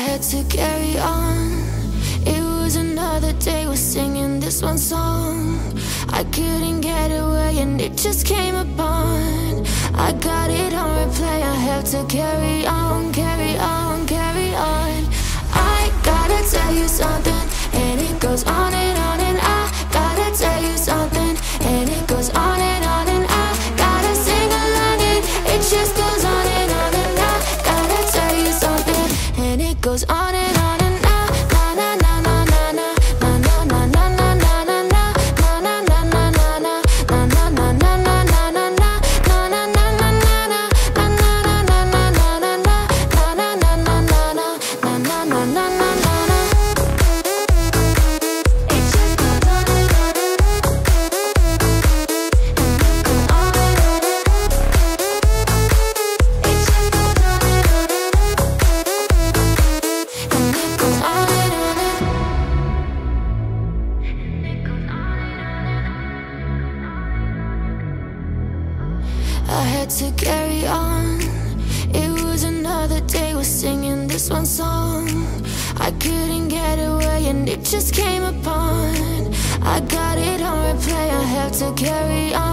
had to carry on. It was another day, we're singing this one song. I couldn't get away and it just came upon. I got it on replay, I have to carry on, carry on, carry on. I gotta tell you something, and it goes on and on. And I gotta tell you something, and it goes on and on. And I gotta sing along, and it just goes on and on. And I gotta tell you something, and it goes on and on. And I had to carry on. It was another day, we're singing this one song. I couldn't get away and it just came upon. I got it on replay, I have to carry on.